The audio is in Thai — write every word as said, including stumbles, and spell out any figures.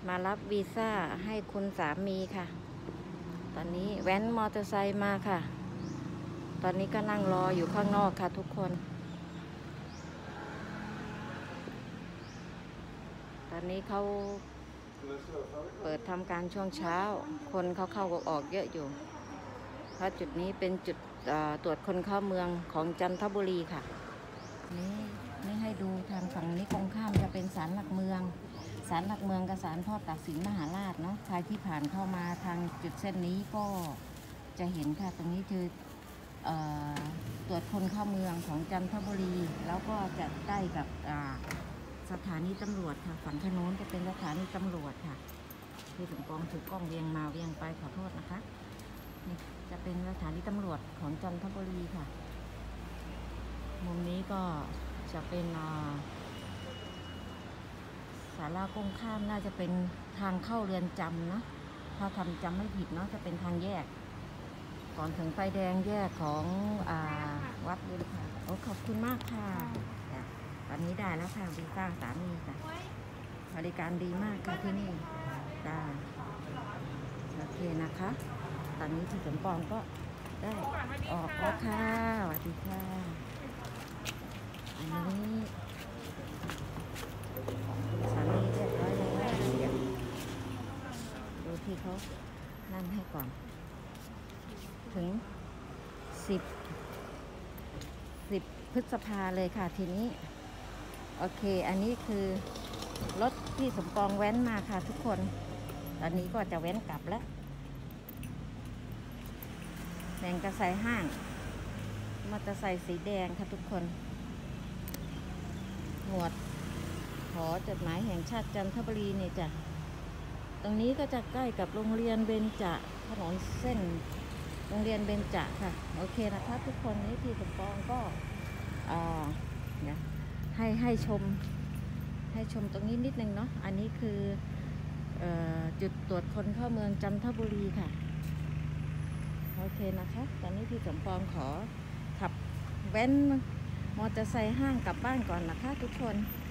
มารับวีซ่าให้คุณสามีค่ะตอนนี้แว้นมอเตอร์ไซค์มาค่ะตอนนี้ก็นั่งรออยู่ข้างนอกค่ะทุกคนตอนนี้เขาเปิดทำการช่วงเช้าคนเขาเข้าออกเยอะอยู่เพราะจุดนี้เป็นจุดตรวจคนเข้าเมืองของจันทบุรีค่ะนี่นี่ให้ดูทางฝั่งนี้ตรงข้ามจะเป็นศาลหลักเมืองศาลหลักเมืองกับศาลพ่อตากสินมหาราชเนาะใครที่ผ่านเข้ามาทางจุดเส้นนี้ก็จะเห็นค่ะตรงนี้คือตรวจคนเข้าเมืองของจันทบุรีแล้วก็จะใกล้กับสถานีตำรวจค่ะฝั่งถนนจะเป็นสถานีตำรวจค่ะที่ถึงกองถือกล้องเวียงมาเวียงไปขอโทษนะคะนี่จะเป็นสถานีตำรวจของจันทบุรีค่ะมุมนี้ก็จะเป็นศาลาก้งข้ามน่าจะเป็นทางเข้าเรือนจำนะถ้าทำจำไม่ผิดเนาะจะเป็นทางแยกก่อนถึงไฟแดงแยกของอ่าวัดบุรพาโอ้ขอบคุณมากค่ะตอนนี้ได้แล้วค่ะวีซ่าสามีค่ะบริการดีมากค่ะที่นี่ได้โอเคนะคะตอนนี้ที่สมปองก็ได้ออกแล้วค่ะสวัสดีค่ะอันนี้สามีเรียบร้อยแล้วเดี๋ยวดูที่เขานั่นให้ก่อนถึงสิบสิบพฤษภาเลยค่ะทีนี้โอเคอันนี้คือรถที่สมปองแว้นมาค่ะทุกคนตอนนี้ก็จะแว้นกลับแล้วแดงกระใสห้างมอเตอร์ไซค์สีแดงค่ะทุกคนหมวดหอจดหมายแห่งชาติจันทบุรีเนี่ยจ้ะตรงนี้ก็จะใกล้กับโรงเรียนเบญจถนนเส้นโรงเรียนเบญจค่ะโอเคนะคะทุกคนนี้ที่สมปองก็อ่าเนี่ยให้ให้ชมให้ชมตรงนี้นิดนึงเนาะอันนี้คือจุดตรวจคนเข้าเมืองจันทบุรีค่ะโอเคนะคะตอนนี้พี่สมปองขอขับแว้นมอเตอร์ไซค์ห้างกลับบ้านก่อนนะคะทุกคน